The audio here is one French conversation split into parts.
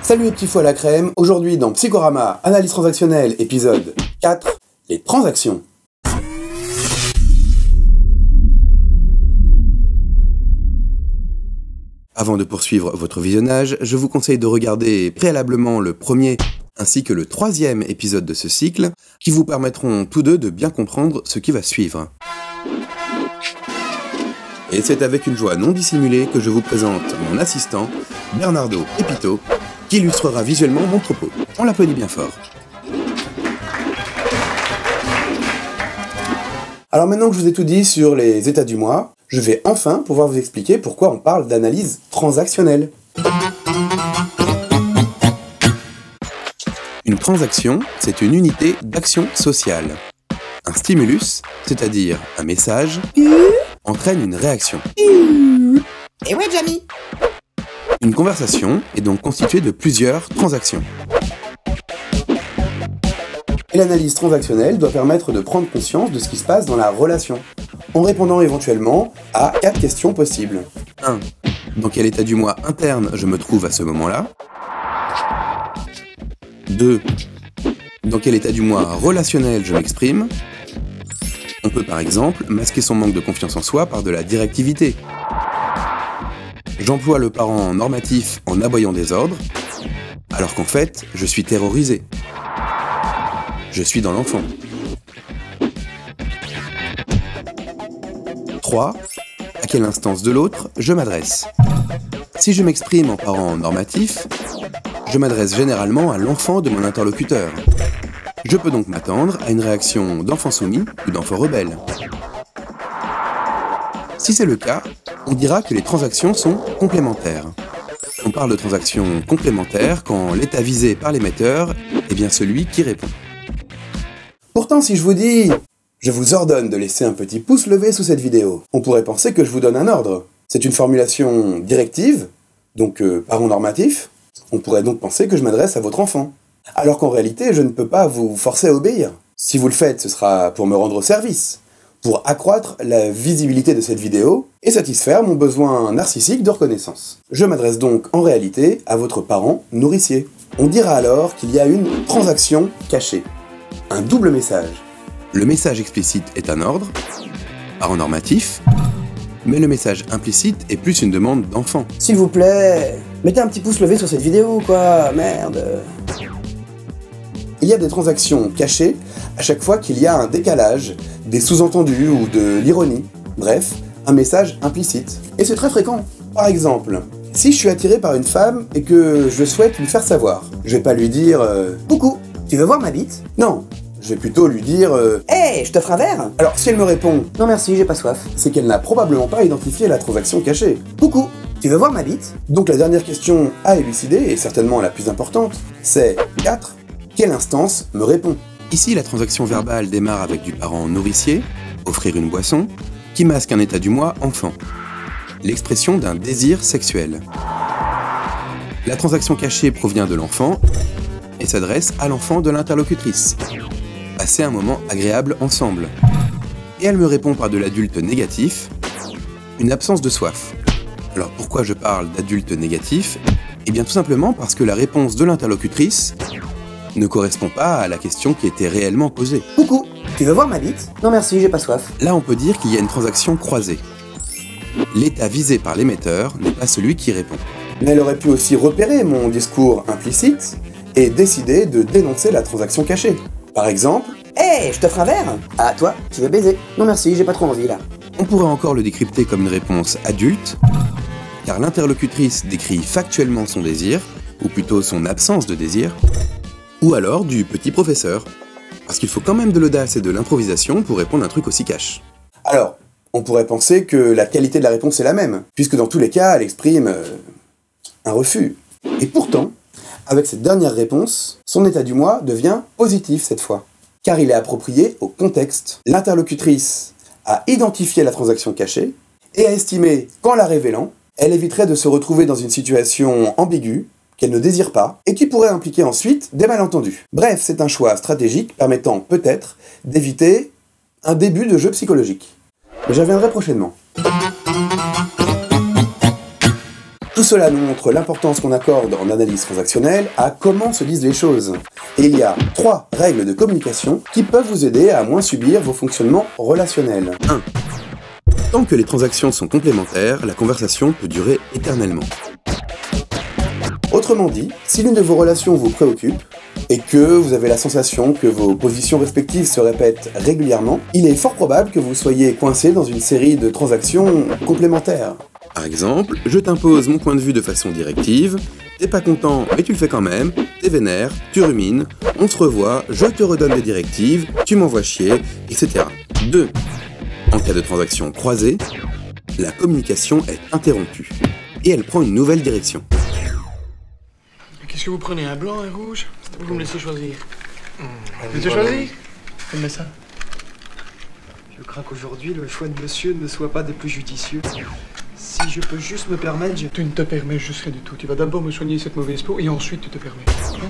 Salut les petits fous à la crème, aujourd'hui dans Psychorama, analyse transactionnelle, épisode 4, les transactions. Avant de poursuivre votre visionnage, je vous conseille de regarder préalablement le premier ainsi que le troisième épisode de ce cycle, qui vous permettront tous deux de bien comprendre ce qui va suivre. Et c'est avec une joie non dissimulée que je vous présente mon assistant, Bernardo Epito, qui illustrera visuellement mon propos. On l'applaudit bien fort. Alors maintenant que je vous ai tout dit sur les états du mois, je vais enfin pouvoir vous expliquer pourquoi on parle d'analyse transactionnelle. Une transaction, c'est une unité d'action sociale. Un stimulus, c'est-à-dire un message, entraîne une réaction. Et ouais, Jamie. Une conversation est donc constituée de plusieurs transactions. Et l'analyse transactionnelle doit permettre de prendre conscience de ce qui se passe dans la relation, en répondant éventuellement à 4 questions possibles. 1. Dans quel état du mois interne je me trouve à ce moment-là ? 2. Dans quel état du mois relationnel je m'exprime ? On peut par exemple masquer son manque de confiance en soi par de la directivité. J'emploie le parent normatif en aboyant des ordres, alors qu'en fait, je suis terrorisé. Je suis dans l'enfant. 3. À quelle instance de l'autre je m'adresse ? Si je m'exprime en parent normatif, je m'adresse généralement à l'enfant de mon interlocuteur. Je peux donc m'attendre à une réaction d'enfant soumis ou d'enfant rebelle. Si c'est le cas, on dira que les transactions sont complémentaires. On parle de transactions complémentaires quand l'état visé par l'émetteur est bien celui qui répond. Pourtant, si je vous dis « Je vous ordonne de laisser un petit pouce levé sous cette vidéo », on pourrait penser que je vous donne un ordre. C'est une formulation directive, donc parent normatif. On pourrait donc penser que je m'adresse à votre enfant. Alors qu'en réalité, je ne peux pas vous forcer à obéir. Si vous le faites, ce sera pour me rendre service, pour accroître la visibilité de cette vidéo et satisfaire mon besoin narcissique de reconnaissance. Je m'adresse donc en réalité à votre parent nourricier. On dira alors qu'il y a une transaction cachée, un double message. Le message explicite est un ordre, parent normatif, mais le message implicite est plus une demande d'enfant. S'il vous plaît, mettez un petit pouce levé sur cette vidéo, quoi, merde. Il y a des transactions cachées à chaque fois qu'il y a un décalage, des sous-entendus ou de l'ironie. Bref, un message implicite. Et c'est très fréquent. Par exemple, si je suis attiré par une femme et que je souhaite lui faire savoir, je vais pas lui dire « Coucou, Tu veux voir ma bite ? » Non, je vais plutôt lui dire « Hey, je t'offre un verre ? Alors si elle me répond Non merci, j'ai pas soif. c'est qu'elle n'a probablement pas identifié la transaction cachée. Coucou, tu veux voir ma bite ? Donc la dernière question à élucider, et certainement la plus importante, c'est 4. Quelle instance me répond ? Ici, la transaction verbale démarre avec du parent nourricier, offrir une boisson, qui masque un état du moi enfant. L'expression d'un désir sexuel. La transaction cachée provient de l'enfant et s'adresse à l'enfant de l'interlocutrice. Passer un moment agréable ensemble. Et elle me répond par de l'adulte négatif, une absence de soif. Alors pourquoi je parle d'adulte négatif ? Eh bien tout simplement parce que la réponse de l'interlocutrice ne correspond pas à la question qui était réellement posée. Coucou, tu veux voir ma bite ? Non merci, j'ai pas soif. Là, on peut dire qu'il y a une transaction croisée. L'état visé par l'émetteur n'est pas celui qui répond. Mais elle aurait pu aussi repérer mon discours implicite et décider de dénoncer la transaction cachée. Par exemple, Hey, je t'offre un verre ? Ah, toi, tu veux baiser ? Non merci, j'ai pas trop envie là. on pourrait encore le décrypter comme une réponse adulte, car l'interlocutrice décrit factuellement son désir, ou plutôt son absence de désir, ou alors du petit professeur, parce qu'il faut quand même de l'audace et de l'improvisation pour répondre à un truc aussi cash. Alors, on pourrait penser que la qualité de la réponse est la même, puisque dans tous les cas, elle exprime un refus. Et pourtant, avec cette dernière réponse, son état du moi devient positif cette fois, car il est approprié au contexte. L'interlocutrice a identifié la transaction cachée et a estimé qu'en la révélant, elle éviterait de se retrouver dans une situation ambiguë, qu'elle ne désire pas, et qui pourrait impliquer ensuite des malentendus. Bref, c'est un choix stratégique permettant peut-être d'éviter un début de jeu psychologique. Mais j'y reviendrai prochainement. Tout Tout cela nous montre l'importance qu'on accorde en analyse transactionnelle à comment se disent les choses. Et il y a 3 règles de communication qui peuvent vous aider à moins subir vos fonctionnements relationnels. 1. Tant que les transactions sont complémentaires, la conversation peut durer éternellement. Autrement dit, si l'une de vos relations vous préoccupe, et que vous avez la sensation que vos positions respectives se répètent régulièrement, il est fort probable que vous soyez coincé dans une série de transactions complémentaires. Par exemple, je t'impose mon point de vue de façon directive, t'es pas content mais tu le fais quand même, t'es vénère, tu rumines, on se revoit, je te redonne des directives, tu m'envoies chier, etc. 2. En cas de transaction croisée, la communication est interrompue, et elle prend une nouvelle direction. Qu'est-ce que vous prenez, un blanc, un rouge? Vous me laissez choisir. Vous laissez choisir? Faites-moi ça. Je crains qu'aujourd'hui, le choix de monsieur ne soit pas des plus judicieux. Si je peux juste me permettre, Tu ne te permets juste rien du tout. Tu vas d'abord me soigner cette mauvaise peau et ensuite tu te permets. Hein?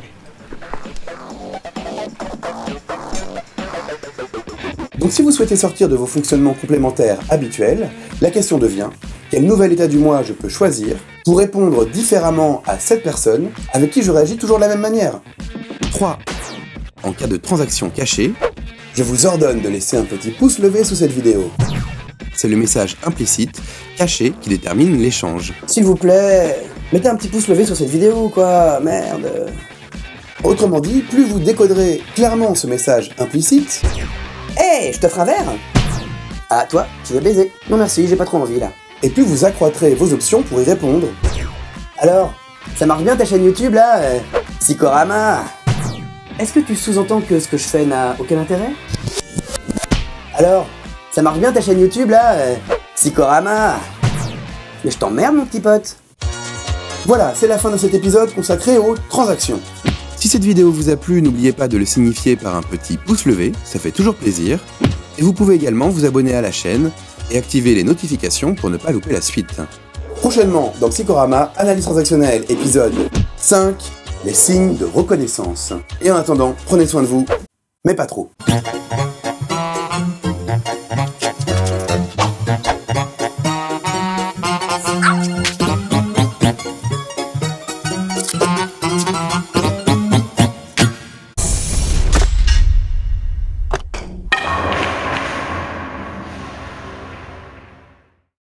Allez. Donc si vous souhaitez sortir de vos fonctionnements complémentaires habituels, la question devient: quel nouvel état du moi je peux choisir pour répondre différemment à cette personne avec qui je réagis toujours de la même manière? 3. En cas de transaction cachée, je vous ordonne de laisser un petit pouce levé sous cette vidéo. C'est le message implicite, caché, qui détermine l'échange. S'il vous plaît, mettez un petit pouce levé sur cette vidéo, quoi, merde. Autrement dit, plus vous décoderez clairement ce message implicite... Hey, je t'offre un verre? Ah, toi, tu veux baiser? Non merci, j'ai pas trop envie, là. Et plus vous accroîtrez vos options pour y répondre. Alors, ça marche bien ta chaîne YouTube, là Psychorama? Est-ce que tu sous-entends que ce que je fais n'a aucun intérêt? Alors, ça marche bien ta chaîne YouTube, là Psychorama? Mais je t'emmerde, mon petit pote. Voilà, c'est la fin de cet épisode consacré aux transactions. Si cette vidéo vous a plu, n'oubliez pas de le signifier par un petit pouce levé, ça fait toujours plaisir. Et vous pouvez également vous abonner à la chaîne et activer les notifications pour ne pas louper la suite. Prochainement, dans Psychorama, analyse transactionnelle, épisode 5, les signes de reconnaissance. Et en attendant, prenez soin de vous, mais pas trop.